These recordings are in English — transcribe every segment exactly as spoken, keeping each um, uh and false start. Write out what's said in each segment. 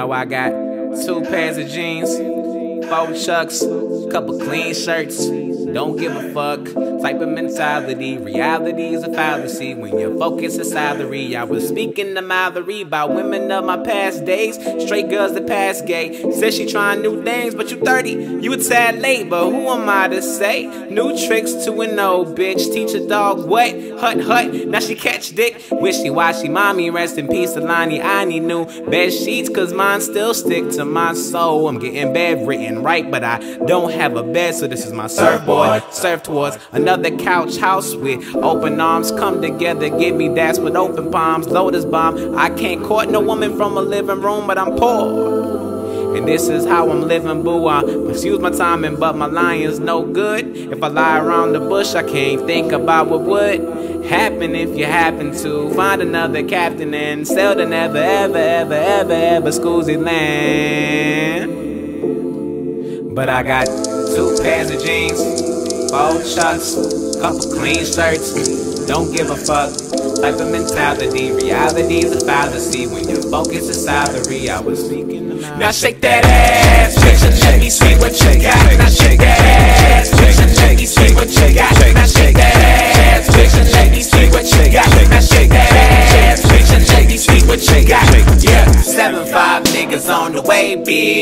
know I got two pairs of jeans, four chucks, couple clean shirts. Don't give a fuck type of mentality. Reality is a fallacy when your focus is salary. I was speaking to Mallory about women of my past days, straight girls that pass gay. Said she trying new things, but you thirty, you a tad late. But who am I to say? New tricks to an old bitch. Teach a dog what? Hut hut. Now she catch dick. Wishy-washy mommy, rest in peace Alani. I need new bed sheets, cause mine still stick to my soul. I'm getting bedridden, right? But I don't have a bed, so this is my surfboard. Surf towards another couch house with open arms. Come together, give me that with open palms. Lotus bomb. I can't court no woman from a living room, but I'm poor. And this is how I'm living, boo. I excuse my timing, but my lying's no good. If I lie around the bush, I can't think about what would happen if you happen to find another captain and sail to never, ever, ever, ever, ever Scoozy land. But I got two pairs of jeans, four chucks, couple clean shirts. Don't give a fuck type of mentality. Reality is a fallacy when your focus is salary. I was speaking to my now shake that ass, bitch, and let me see what you got. Now shake that ass, bitch, and let me see what you got. Now shake that ass, bitch, and let me see what you got. Now shake that ass, bitch, and let me see what you got. Yeah, seven five niggas on the way,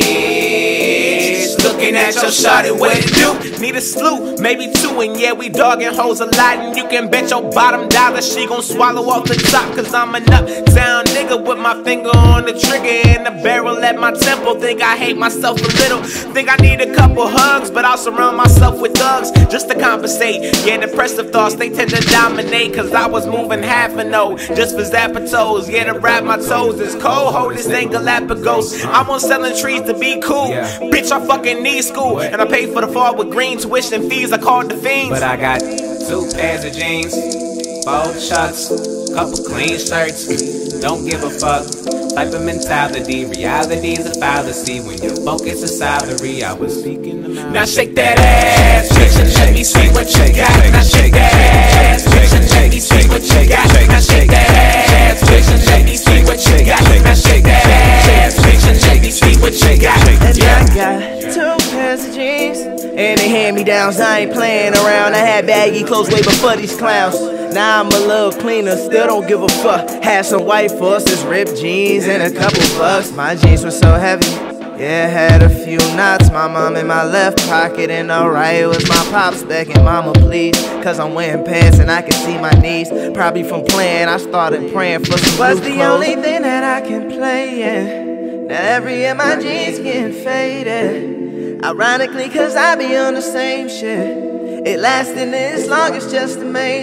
bitch. Looking at your shawty, what it do? Need a slew, maybe two, and yeah, we dogging hoes a lot. And you can bet your bottom dollar she gon' swallow off the top. Cause I'm an uptown nigga with my finger on the trigger and the barrel at my temple. Think I hate myself a little, think I need a couple hugs, but I'll surround myself with thugs just to compensate. Yeah, depressive thoughts, they tend to dominate. Cause I was moving half an O just for zapatos. Yeah, to wrap my toes is cold, hold this ain't Galapagos. I'm on selling trees to be cool, bitch, I fucking need school, and I paid for the fall with green tuition fees. I called the fiends. But I got two pairs of jeans, four chucks, couple clean shirts. Don't give a fuck type of mentality. Reality is a fallacy when your focus is salary. I was speaking to my now shake that ass, bitch, and let me see what you got. Now shake that ass, bitch, and let me see what you got. Now shake that ass, bitch, and let me see what you got. Now shake that ass, bitch, and let me see what you got. And I got two pairs of jeans and they hand-me-downs. I ain't playing around. I had baggy clothes way before these clowns. Now I'm a little cleaner, still don't give a fuck. Had some white forces, ripped jeans, and a couple bucks. My jeans were so heavy, yeah, had a few knots. My mom in my left pocket and the right was my pops begging mama please. Cause I'm wearing pants and I can see my knees. Probably from playing, I started praying for some was the clothes. Only thing that I can play in. Now every year my jeans getting faded. Ironically, cause I be on the same shit. It lasting this long, it's just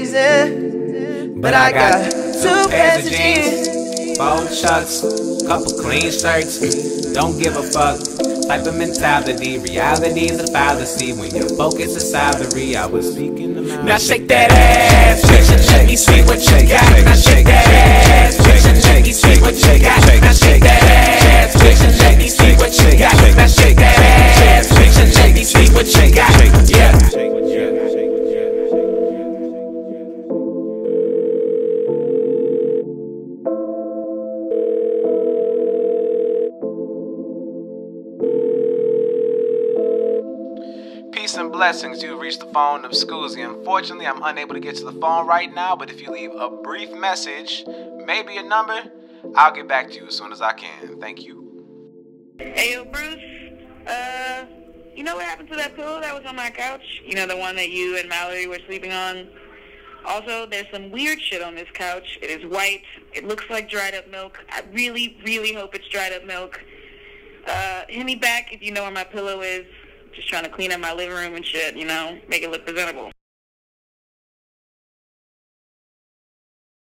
amazing. But I got two pairs of jeans, four chucks, couple clean shirts. Don't give a fuck type of mentality. Reality is a fallacy when your focus is salary. I was speaking to my now shake that ass, bitch, and let me see what you got. Now shake that ass, bitch, and let me see what you got. Now shake that ass, bitch, and let me see what you got. Now shake that ass, bitch, and let me see what you got. Yeah. Peace and blessings, you've reached the phone of Scoozy. Unfortunately, I'm unable to get to the phone right now, but if you leave a brief message, maybe a number, I'll get back to you as soon as I can. Thank you. Hey, yo, Bruce, uh, you know what happened to that pillow that was on my couch? You know, the one that you and Mallory were sleeping on? Also, there's some weird shit on this couch. It is white. It looks like dried up milk. I really, really hope it's dried up milk. Uh, hit me back if you know where my pillow is. Just trying to clean up my living room and shit, you know, make it look presentable.